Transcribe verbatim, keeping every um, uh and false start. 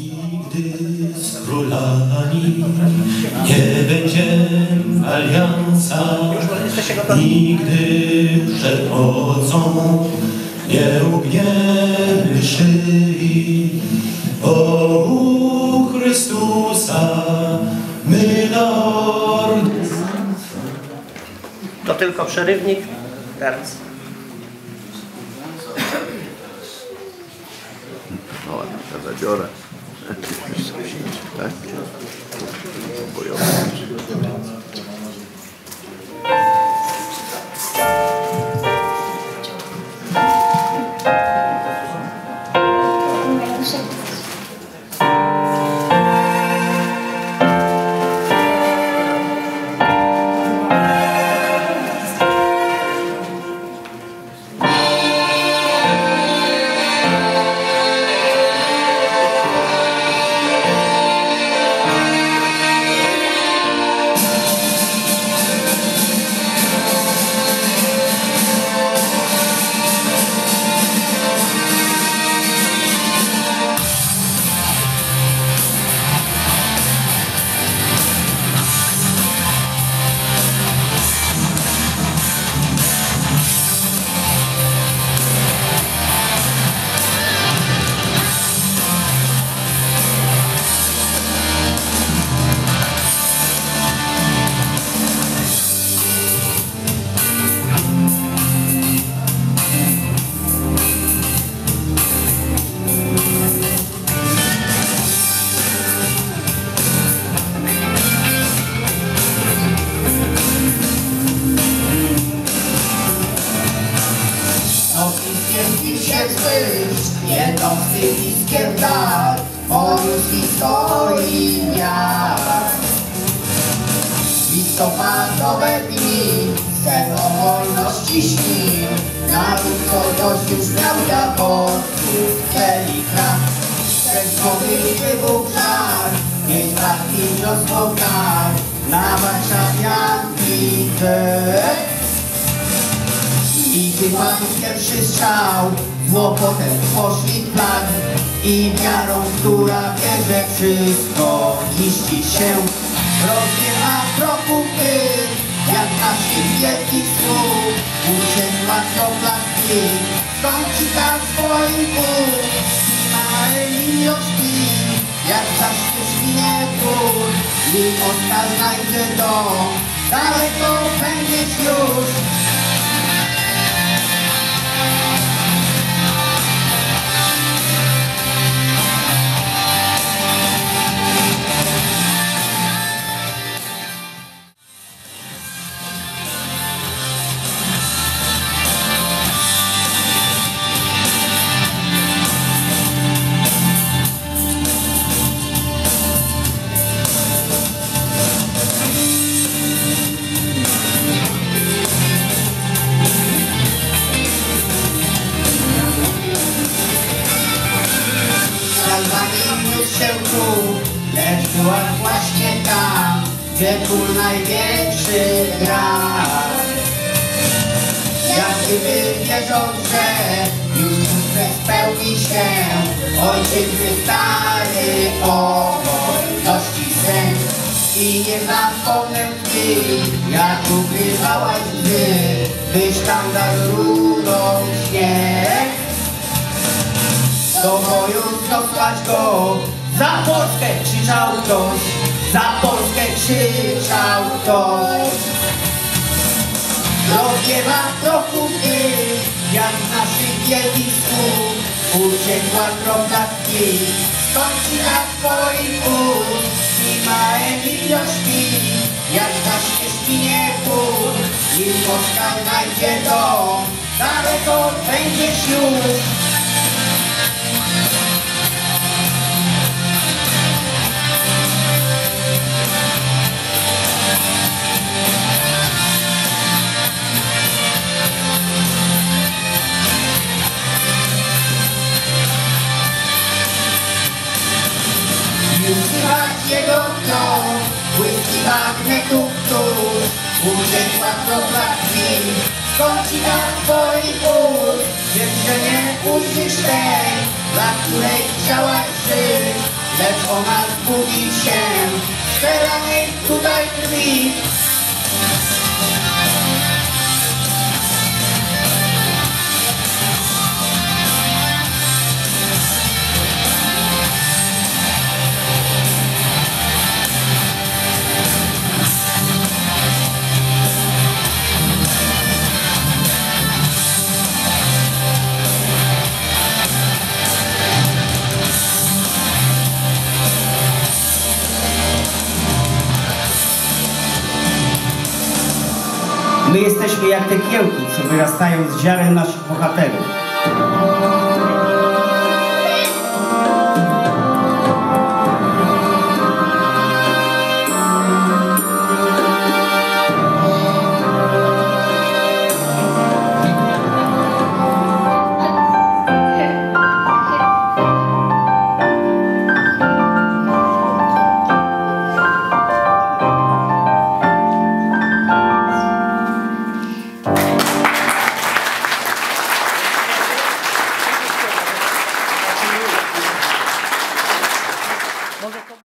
Nigdy z królami nie będziemy aliansa, nigdy przed mocą nie ugniemy szyi, bo u Chrystusa my Lord. To tylko przerywnik, teraz. No ładnie, ja zabiorę. Tak? Bojowy. Jedną z sypiskiem dar, podróż historii miast. Listopadowe dni, sen o wolności śnił, naród co dość już miał dla portów celi kraft. Przez wody wybuchł żar, nie zmartwił niosło kar, na warszawianki dech. I gdy padł pierwszy strzał, zło potem poszli w plan i wiarą, która wie, że wszystko niszczy się, rozwiewa kroku pył, jak naszych wielkich słów, uciekła kropla krwi, skończy tak swoim ból, małe miłości, jak zacznie świnie ból, i Oskar znajdzie dom, daleko będziesz już. Lecz była właśnie tam, gdzie król największy gra. Jak gdyby wierząc, że już wszystko spełni się, ojciec stary o wolności sen. I nie zapomnę chwili, jak ukrywałaś łzy, by sztandar runął śnieg. Do boju dostać go, za Polskę krzyczał ktoś, za Polskę krzyczał ktoś. Rozwiewa trochę gry, jak z naszych wielkich słów, uciekła kropla krwi, skończy na twoich ust. I ma Emilio śpi, jak zaśnie świnie pół, i Oskar znajdzie dom, daleko będziesz już. Jego krok, błyski magnetów tuż, uciekła kropla krwi, skończy na twoich ust. Wiem, że nie ujrzysz tej, dla której chciałaś żyć, lecz ona zbudzi się z zelanej tutaj krwi. My jesteśmy jak te kiełki, co wyrastają z ziaren naszych bohaterów. Może to...